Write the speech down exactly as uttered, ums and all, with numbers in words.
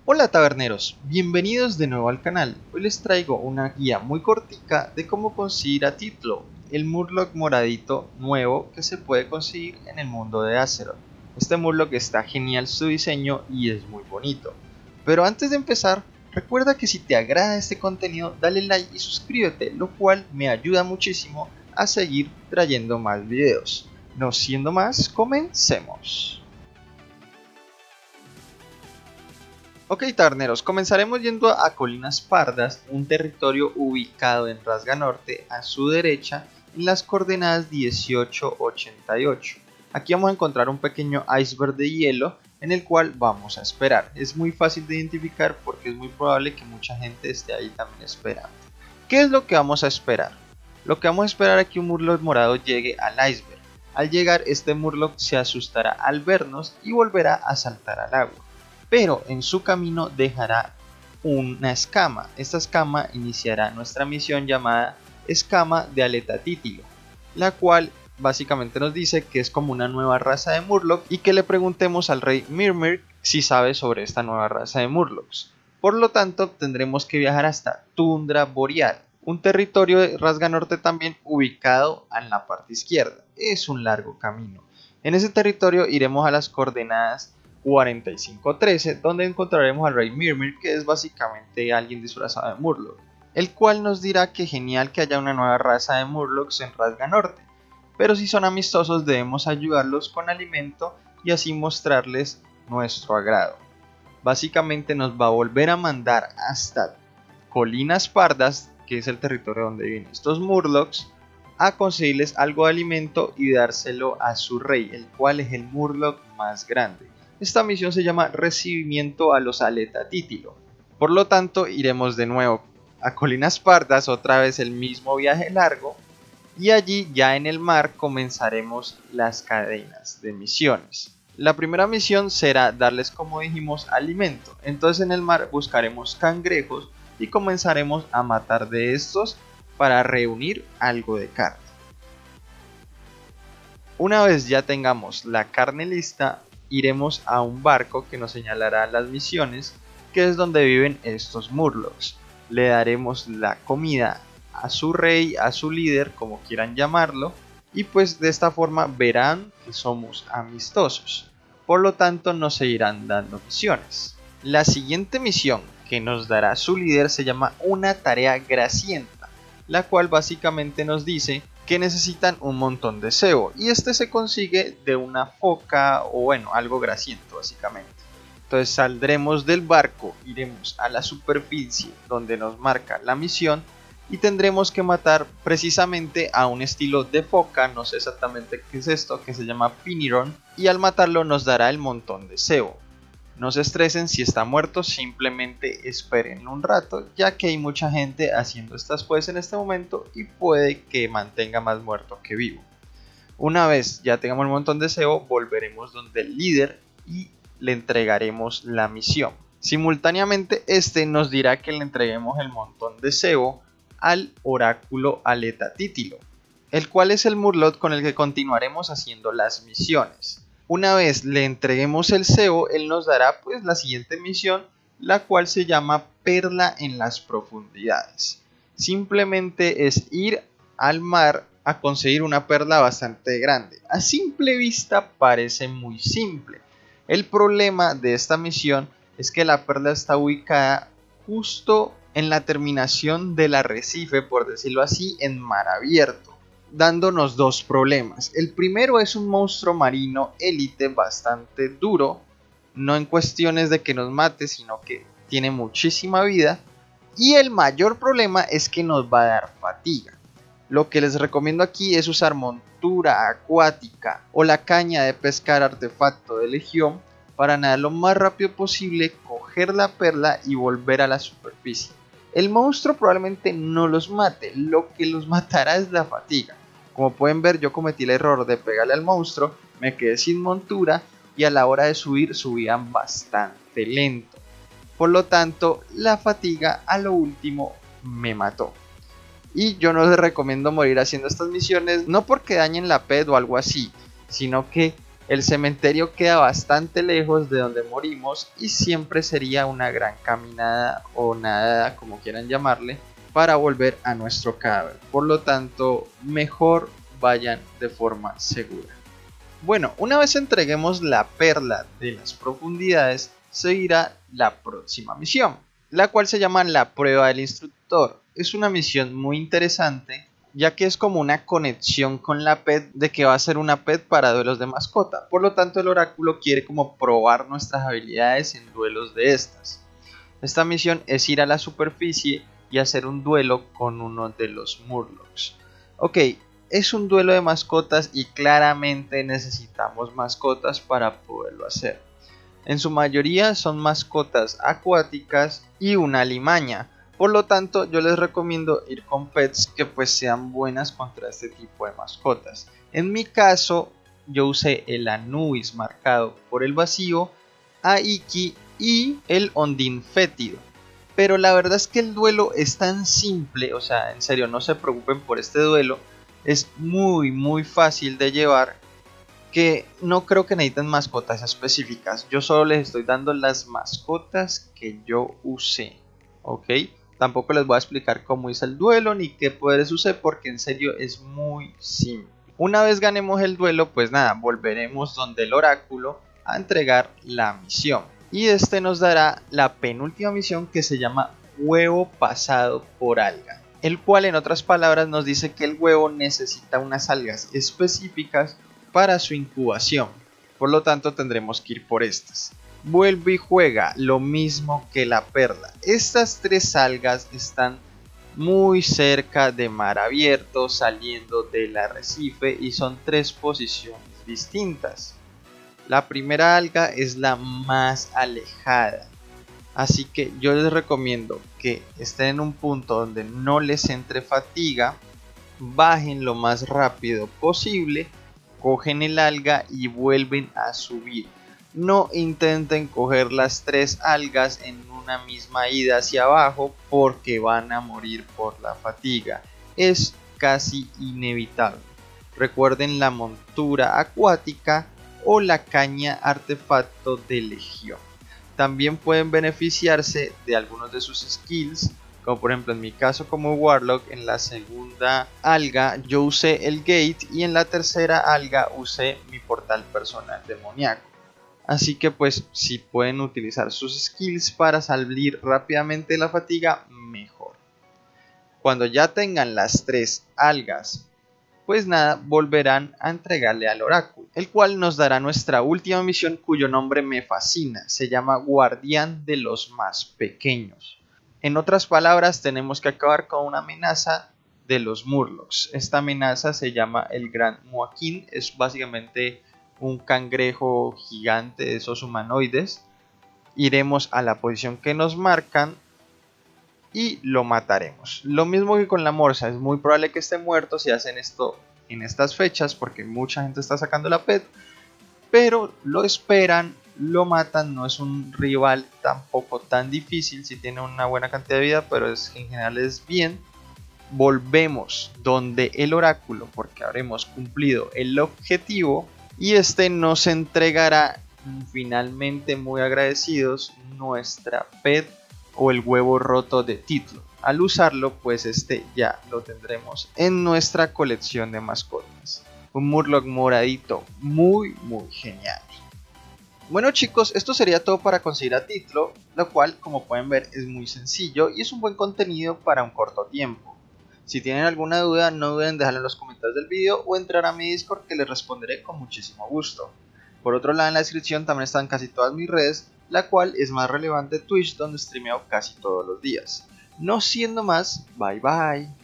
Hola taberneros, bienvenidos de nuevo al canal. Hoy les traigo una guía muy cortica de cómo conseguir a Titlo, el Murloc moradito nuevo que se puede conseguir en el mundo de Azeroth. Este Murloc está genial su diseño y es muy bonito. Pero antes de empezar, recuerda que si te agrada este contenido dale like y suscríbete, lo cual me ayuda muchísimo a seguir trayendo más videos. No siendo más, comencemos. Ok taberneros, comenzaremos yendo a Colinas Pardas, un territorio ubicado en Rasga Norte a su derecha en las coordenadas dieciocho ochenta y ocho. Aquí vamos a encontrar un pequeño iceberg de hielo en el cual vamos a esperar. Es muy fácil de identificar porque es muy probable que mucha gente esté ahí también esperando. ¿Qué es lo que vamos a esperar? Lo que vamos a esperar es que un Murloc morado llegue al iceberg. Al llegar este Murloc se asustará al vernos y volverá a saltar al agua. Pero en su camino dejará una escama. Esta escama iniciará nuestra misión llamada Escama de Aleta Títilo, la cual básicamente nos dice que es como una nueva raza de Murloc y que le preguntemos al rey Myrmir si sabe sobre esta nueva raza de Murlocs. Por lo tanto, tendremos que viajar hasta Tundra Boreal, un territorio de Rasga Norte también ubicado en la parte izquierda. Es un largo camino. En ese territorio iremos a las coordenadas cuarenta y cinco trece, donde encontraremos al rey Myrmir, que es básicamente alguien disfrazado de Murloc, el cual nos dirá que genial que haya una nueva raza de Murlocs en Rasga Norte, pero si son amistosos debemos ayudarlos con alimento y así mostrarles nuestro agrado. Básicamente nos va a volver a mandar hasta Colinas Pardas, que es el territorio donde viven estos Murlocs, a conseguirles algo de alimento y dárselo a su rey, el cual es el Murloc más grande. Esta misión se llama Recibimiento a los Aleta Títilo. Por lo tanto, iremos de nuevo a Colinas Pardas, otra vez el mismo viaje largo, y allí ya en el mar comenzaremos las cadenas de misiones. La primera misión será darles, como dijimos, alimento. Entonces en el mar buscaremos cangrejos y comenzaremos a matar de estos para reunir algo de carne. Una vez ya tengamos la carne lista, iremos a un barco que nos señalará las misiones, que es donde viven estos Murlocs. Le daremos la comida a su rey, a su líder, como quieran llamarlo, y pues de esta forma verán que somos amistosos. Por lo tanto nos seguirán dando misiones. La siguiente misión que nos dará su líder se llama una tarea gracienta, la cual básicamente nos dice que necesitan un montón de cebo y este se consigue de una foca o bueno, algo grasiento básicamente. Entonces saldremos del barco, iremos a la superficie donde nos marca la misión y tendremos que matar precisamente a un estilo de foca, no sé exactamente qué es esto, que se llama Piniron, y al matarlo nos dará el montón de cebo. No se estresen si está muerto, simplemente esperen un rato, ya que hay mucha gente haciendo estas quests en este momento y puede que mantenga más muerto que vivo. Una vez ya tengamos un montón de cebo, volveremos donde el líder y le entregaremos la misión. Simultáneamente este nos dirá que le entreguemos el montón de cebo al oráculo Aleta Títilo, el cual es el Murloc con el que continuaremos haciendo las misiones. Una vez le entreguemos el cebo, él nos dará pues la siguiente misión, la cual se llama Perla en las Profundidades. Simplemente es ir al mar a conseguir una perla bastante grande. A simple vista parece muy simple. El problema de esta misión es que la perla está ubicada justo en la terminación del arrecife, por decirlo así, en mar abierto, dándonos dos problemas. El primero es un monstruo marino élite bastante duro, no en cuestiones de que nos mate, sino que tiene muchísima vida. Y el mayor problema es que nos va a dar fatiga. Lo que les recomiendo aquí es usar montura acuática o la caña de pescar artefacto de legión para nadar lo más rápido posible, coger la perla y volver a la superficie. El monstruo probablemente no los mate, lo que los matará es la fatiga. Como pueden ver, yo cometí el error de pegarle al monstruo, me quedé sin montura y a la hora de subir subían bastante lento. Por lo tanto, la fatiga a lo último me mató. Y yo no les recomiendo morir haciendo estas misiones, no porque dañen la P E D o algo así, sino que El cementerio queda bastante lejos de donde morimos y siempre sería una gran caminada o nadada, como quieran llamarle, para volver a nuestro cadáver. Por lo tanto, mejor vayan de forma segura. Bueno, una vez entreguemos la perla de las profundidades, seguirá la próxima misión, la cual se llama la prueba del instructor. Es una misión muy interesante, ya que es como una conexión con la pet de que va a ser una pet para duelos de mascota. Por lo tanto, el oráculo quiere como probar nuestras habilidades en duelos de estas. Esta misión es ir a la superficie y hacer un duelo con uno de los Murlocs. Ok, es un duelo de mascotas y claramente necesitamos mascotas para poderlo hacer. En su mayoría son mascotas acuáticas y una limaña. Por lo tanto, yo les recomiendo ir con pets que pues sean buenas contra este tipo de mascotas. En mi caso, yo usé el Anubis marcado por el vacío, a Iki y el Ondine fétido. Pero la verdad es que el duelo es tan simple, o sea, en serio, no se preocupen por este duelo. Es muy muy fácil de llevar, que no creo que necesiten mascotas específicas. Yo solo les estoy dando las mascotas que yo usé, ¿ok? Tampoco les voy a explicar cómo hice el duelo ni qué poderes usé, porque en serio es muy simple. Una vez ganemos el duelo, pues nada, volveremos donde el oráculo a entregar la misión. Y este nos dará la penúltima misión, que se llama huevo pasado por alga, el cual en otras palabras nos dice que el huevo necesita unas algas específicas para su incubación. Por lo tanto tendremos que ir por estas. Vuelve y juega, lo mismo que la perla. Estas tres algas están muy cerca de mar abierto, saliendo del arrecife, y son tres posiciones distintas. La primera alga es la más alejada, así que yo les recomiendo que estén en un punto donde no les entre fatiga, bajen lo más rápido posible, cogen el alga y vuelven a subir. No intenten coger las tres algas en una misma ida hacia abajo, porque van a morir por la fatiga. Es casi inevitable. Recuerden la montura acuática o la caña artefacto de legión. También pueden beneficiarse de algunos de sus skills, como por ejemplo en mi caso como Warlock. En la segunda alga yo usé el Gate y en la tercera alga usé mi portal personal demoníaco. Así que pues si pueden utilizar sus skills para salir rápidamente de la fatiga, mejor. Cuando ya tengan las tres algas, pues nada, volverán a entregarle al oráculo, el cual nos dará nuestra última misión, cuyo nombre me fascina. Se llama Guardián de los Más Pequeños. En otras palabras, tenemos que acabar con una amenaza de los Murlocs. Esta amenaza se llama el Gran Muakin. Es básicamente un cangrejo gigante de esos humanoides. Iremos a la posición que nos marcan y lo mataremos. Lo mismo que con la morsa, es muy probable que esté muerto si hacen esto en estas fechas, porque mucha gente está sacando la pet, pero lo esperan, lo matan. No es un rival tampoco tan difícil si tiene una buena cantidad de vida, pero es, en general es bien. Volvemos donde el oráculo, porque habremos cumplido el objetivo, y este nos entregará finalmente, muy agradecidos, nuestra pet o el huevo roto de Titlo. Al usarlo, pues este ya lo tendremos en nuestra colección de mascotas. Un Murloc moradito muy muy genial. Bueno chicos, esto sería todo para conseguir a Titlo, lo cual como pueden ver es muy sencillo y es un buen contenido para un corto tiempo. Si tienen alguna duda, no duden en dejarla en los comentarios del video o entrar a mi Discord, que les responderé con muchísimo gusto. Por otro lado, en la descripción también están casi todas mis redes, la cual es más relevante Twitch, donde streameo casi todos los días. No siendo más, bye bye.